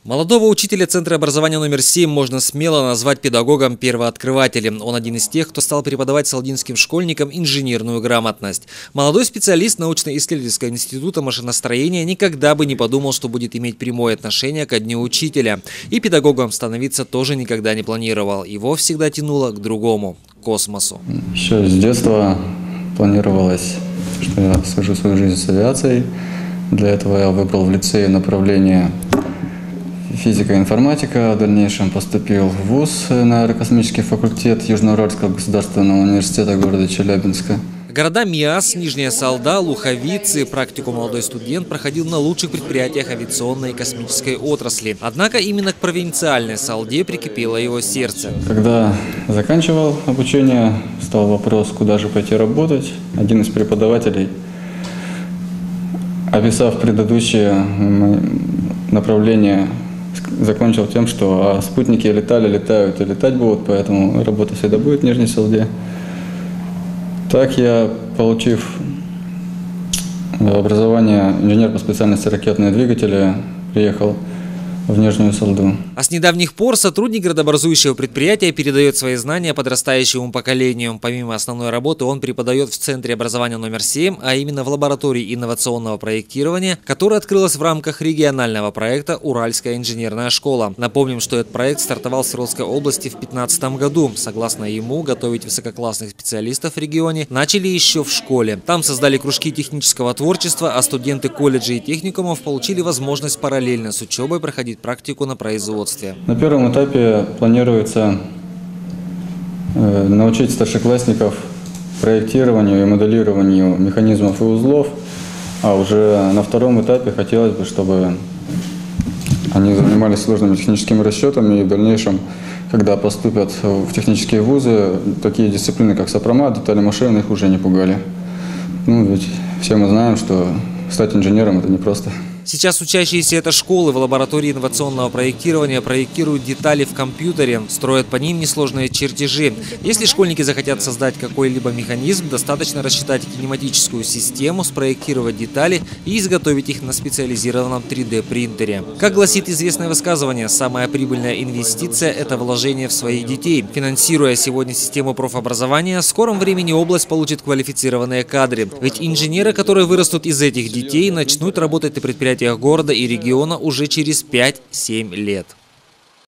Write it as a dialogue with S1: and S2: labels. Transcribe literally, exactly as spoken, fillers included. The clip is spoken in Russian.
S1: Молодого учителя Центра образования номер семь можно смело назвать педагогом-первооткрывателем. Он один из тех, кто стал преподавать салдинским школьникам инженерную грамотность. Молодой специалист научно-исследовательского института машиностроения никогда бы не подумал, что будет иметь прямое отношение ко Дню учителя. И педагогом становиться тоже никогда не планировал. Его всегда тянуло к другому – к космосу.
S2: Еще с детства планировалось, что я свяжу свою жизнь с авиацией. Для этого я выбрал в лицее направление физика и информатика, в дальнейшем поступил в вуз на аэрокосмический факультет Южноуральского государственного университета города Челябинска.
S1: Города Миас, Нижняя Салда, Луховицы. Практику молодой студент проходил на лучших предприятиях авиационной и космической отрасли. Однако именно к провинциальной Салде прикипело его сердце.
S2: Когда заканчивал обучение, стал вопрос, куда же пойти работать. Один из преподавателей, описав предыдущее направление, закончил тем, что а спутники летали, летают и летать будут, поэтому работа всегда будет в Нижней Салде. Так я, получив образование инженер по специальности ракетные двигатели, приехал в Нижнюю Салду.
S1: А с недавних пор сотрудник градообразующего предприятия передает свои знания подрастающему поколению. Помимо основной работы он преподает в Центре образования номер семь, а именно в лаборатории инновационного проектирования, которая открылась в рамках регионального проекта «Уральская инженерная школа». Напомним, что этот проект стартовал в Свердловской области в две тысячи пятнадцатом году. Согласно ему, готовить высококлассных специалистов в регионе начали еще в школе. Там создали кружки технического творчества, а студенты колледжей и техникумов получили возможность параллельно с учебой проходить практику на производстве.
S2: На первом этапе планируется э, научить старшеклассников проектированию и моделированию механизмов и узлов, а уже на втором этапе хотелось бы, чтобы они занимались сложными техническими расчетами и в дальнейшем, когда поступят в технические вузы, такие дисциплины, как сопромат, детали машин, их уже не пугали. Ну, ведь все мы знаем, что стать инженером – это непросто.
S1: Сейчас учащиеся этой школы в лаборатории инновационного проектирования проектируют детали в компьютере, строят по ним несложные чертежи. Если школьники захотят создать какой-либо механизм, достаточно рассчитать кинематическую систему, спроектировать детали и изготовить их на специализированном три дэ принтере. Как гласит известное высказывание, самая прибыльная инвестиция – это вложение в своих детей. Финансируя сегодня систему профобразования, в скором времени область получит квалифицированные кадры. Ведь инженеры, которые вырастут из этих детей, начнут работать на предприятиях города и региона уже через пять-семь лет.